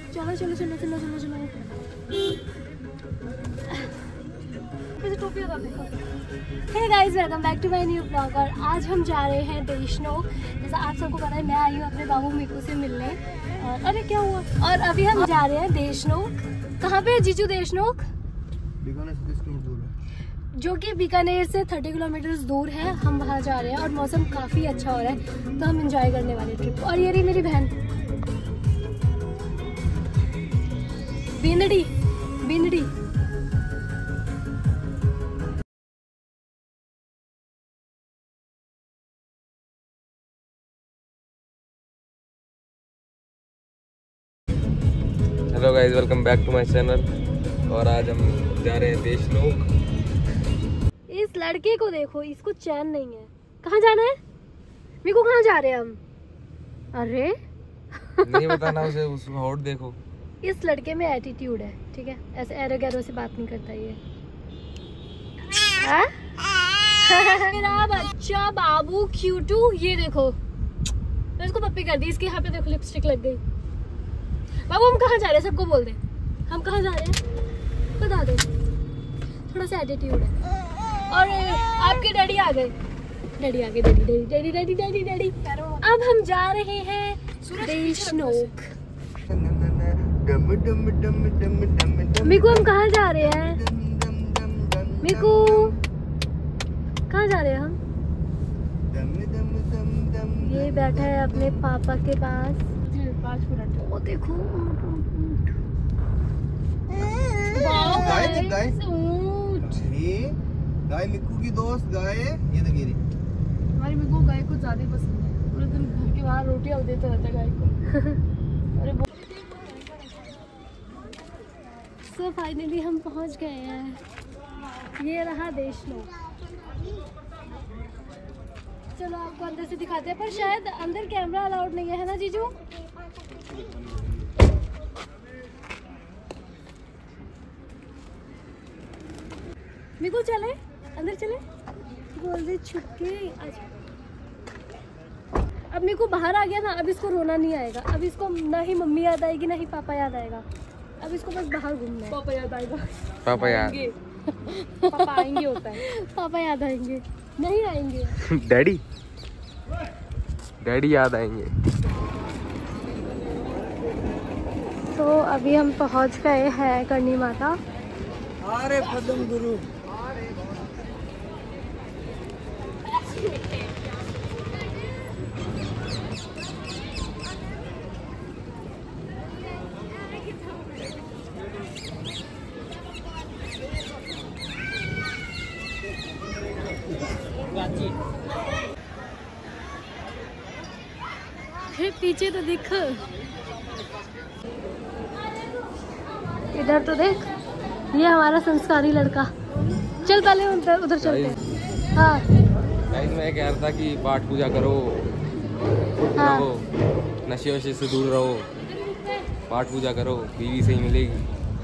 चलो चलो चलो चलो चलो चलो। टोपी होगा देखो। Hey guys, welcome back to my new blog. और आज हम जा रहे हैं देशनोक। जैसा आप सबको पता है, मैं आई हूँ अपने बाबू मीकू से मिलने। और अरे क्या हुआ, और अभी हम जा रहे हैं देशनोक। कहाँ पे है जीजू देशनोक? जो कि बीकानेर से 30 किलोमीटर दूर है। हम वहाँ जा रहे हैं और मौसम काफ़ी अच्छा हो रहा है, तो हम एंजॉय करने वाले ट्रिप। और ये रही मेरी बहन Bindri Bindri. Hello guys, welcome back to my channel. और आज हम जा रहे हैं देशनोक। इस लड़के को देखो, इसको चैन नहीं है। कहाँ जाना है मेरे को? कहाँ जा रहे हैं हम? अरे नहीं बताना उसे, उसका होट देखो। इस लड़के में एटीट्यूड है, ठीक है? ऐसे एरो गैरो से बात नहीं करता ये। मेरा बच्चा बाबू क्यूटू, ये देखो, मैं इसको पप्पी कर दी। इसके यहाँ पे देखो लिपस्टिक लग गई। बाबू हम कहाँ जा रहे हैं? सबको बोल दे हम कहाँ जा रहे हैं, बता दो। थोड़ा सा एटीट्यूड है। और आपके डैडी आ गए। डैडी आ गए, daddy daddy daddy daddy daddy daddy. अब हम जा रहे हैं देशनोक। मीकू हम कहाँ जा रहे हैं? मीकू कहाँ जा रहे हैं हम? ये बैठा है अपने पापा के पास। 5 मिनट। वो देखो गाय मिक्कू की दोस्त गाय। ये तो गिरी हमारी मिक्कू गाय को ज्यादा पसंद है। पूरे दिन घर के बाहर रोटियां देता रहता है गाय को। अरे सो फाइनली हम पहुंच गए हैं। ये रहा देशनोक। चलो आपको अंदर से दिखाते हैं, पर शायद अंदर कैमरा अलाउड नहीं है ना जीजू? मिकू चले अंदर, चले बोल दे छुपके। अब मिकू बाहर आ गया ना, अब इसको रोना नहीं आएगा। अब इसको ना ही मम्मी याद आएगी ना ही पापा याद आएगा। अब इसको बस बाहर घूमना है। पापा याद आएगा। पापा याद पापा आएंगे होता है। पापा याद आएंगे नहीं आएंगे। डैडी डैडी याद आएंगे। तो अभी हम पहुंच गए हैं करनी माता। अरे पदम गुरु। पीछे तो दिख, इधर तो देख। ये हमारा संस्कारी लड़का। चल पहले उधर चलते हैं। हाँ गाइस, मैं कह रहा था कि पाठ पूजा करो, हाँ। रहो, नशे वशे से दूर रहो, पाठ पूजा करो, बीवी सही मिलेगी।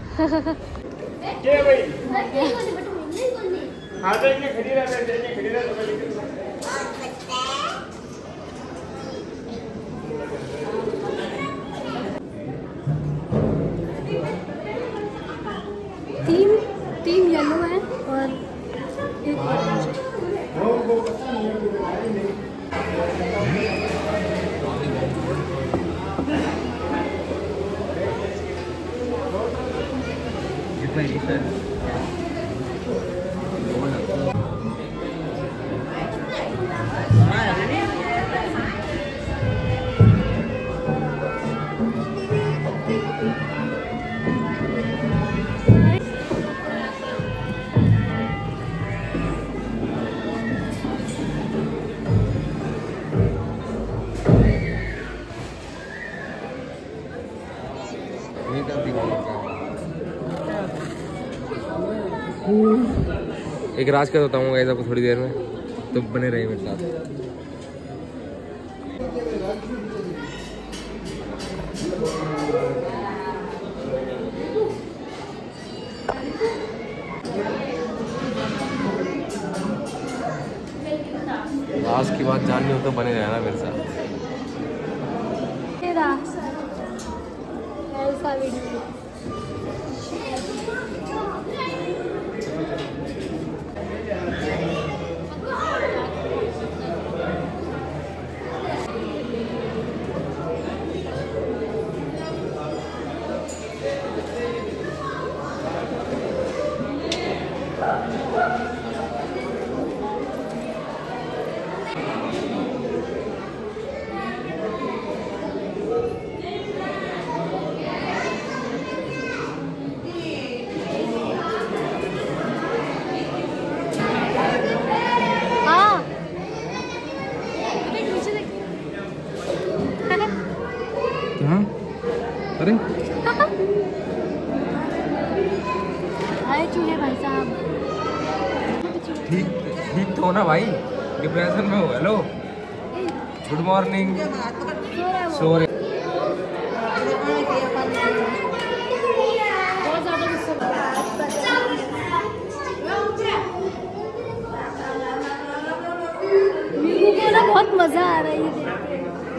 तीन येलो है और एक ऑरेंज। एक राज का बताऊंगा गाइस आपको थोड़ी देर में, तो बने रहिए मेरे साथ। राज की बात जाननी हो तो बने रहना मेरे साथ। पापा वीडियो। अरे हाय चूहे भाई साहब। ठीक ठीक तो हो ना भाई, डिप्रेशन में हो। Hello good morning. सो रहे बहुत ज्यादा मीनू को ना बहुत मजा आ रहा है ये देख के।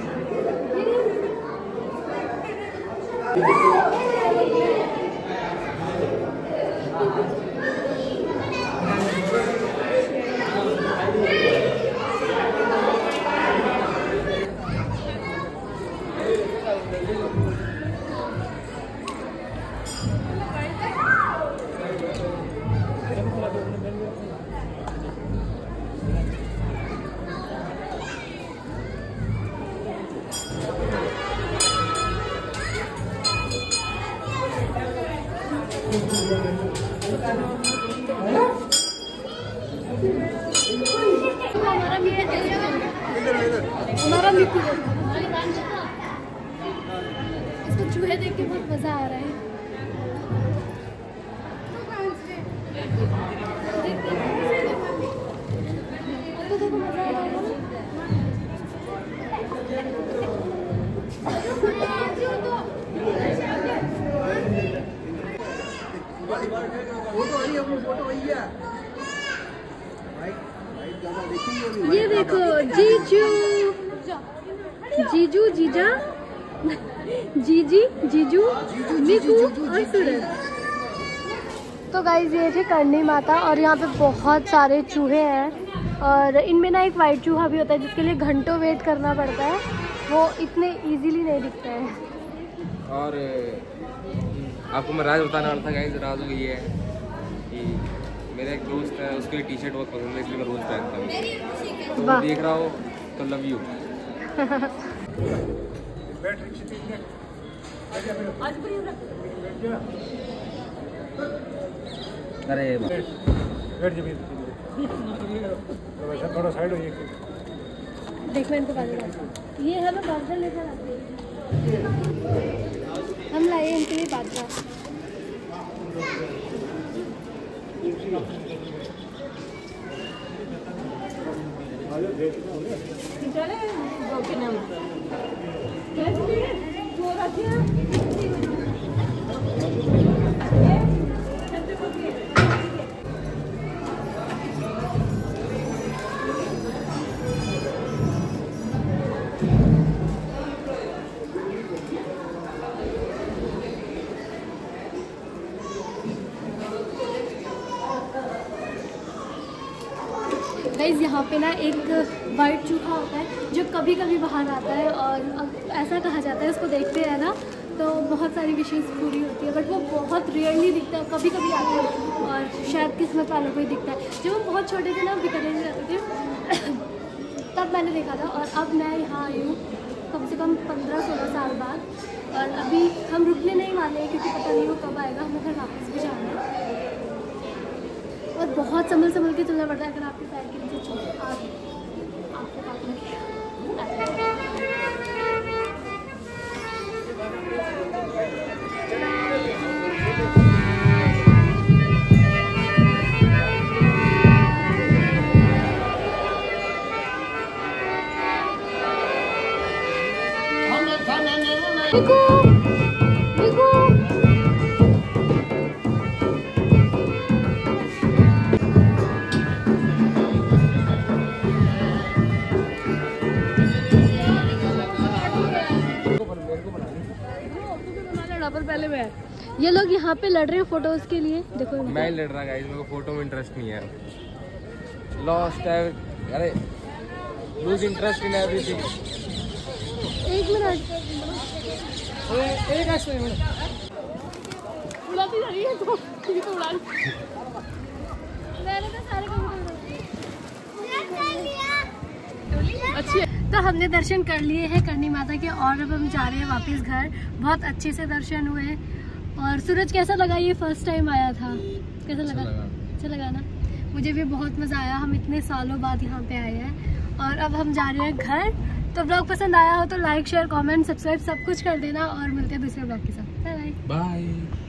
हमारा मिकू इसको चूहे देख के बहुत मजा आ रहा है। तो देखो मजा आ रहा है ना। ये देखो जीजू जीजू जीजा जीजी जीजू मिकू और सूरज। तो गाइज ये थे करनी माता और यहाँ पे बहुत सारे चूहे हैं और इनमें ना एक वाइट चूहा भी होता है जिसके लिए घंटों वेट करना पड़ता है, वो इतने इजीली नहीं दिखते हैं। और आपको मैं राज बताने वाला था गाइस। राज ये है कि मेरा एक दोस्त है, उसके टी शर्ट बहुत पसंद है इसलिए मैं रोज़ पहनता हूँ। तो देख रहा हो तो लव यू। अरे थोड़ा साइड हो। देख मैं इनको बाजरा ये हमें बाजरा लेकर आते हैं, हम लाए इनके लिए बाजरा। गाइस यहाँ पे ना एक वाइट चूहा होता है जो कभी कभी बाहर आता है और ऐसा कहा जाता है उसको देखते हैं ना तो बहुत सारी विशेष पूरी होती है, बट वो बहुत रेयरली दिखता है, कभी कभी आता है और शायद किस्मत वालों को ही दिखता है। जब वो बहुत छोटे थे ना, बीकानेर में रहते थे तब मैंने देखा था और अब मैं यहाँ आई हूँ कम से कम 15-16 साल बाद और अभी हम रुकने नहीं वाले हैं क्योंकि पता नहीं वो कब आएगा, हमें घर वापस भी जाना है और बहुत संभल के चलना पड़ता है अगर आपके पैर के नीचे चोट आपके पास में। यहाँ पर पहले मैं। ये लोग यहाँ पे लड़ रहे हैं फोटोज के लिए, देखो। मैं लड़ रहा गाइस, मेरे को फोटो में इंटरेस्ट नहीं है। लॉस्ट है, अरे लूज इंटरेस्ट इन एवरीथिंग। एक मिनट, उड़ाती जा रही है तो उड़ा रही। मैंने तो सारे अच्छी है। तो हमने दर्शन कर लिए हैं करनी माता के और अब हम जा रहे हैं वापस घर। बहुत अच्छे से दर्शन हुए। और सूरज कैसा लगा? ये फर्स्ट टाइम आया था, कैसा लगा? अच्छा लगा ना? मुझे भी बहुत मज़ा आया। हम इतने सालों बाद यहाँ पे आए हैं और अब हम जा रहे हैं घर। तो ब्लॉग पसंद आया हो तो लाइक शेयर कमेंट सब्सक्राइब सब कुछ कर देना और मिलते हैं दूसरे ब्लॉग के साथ। Bye bye.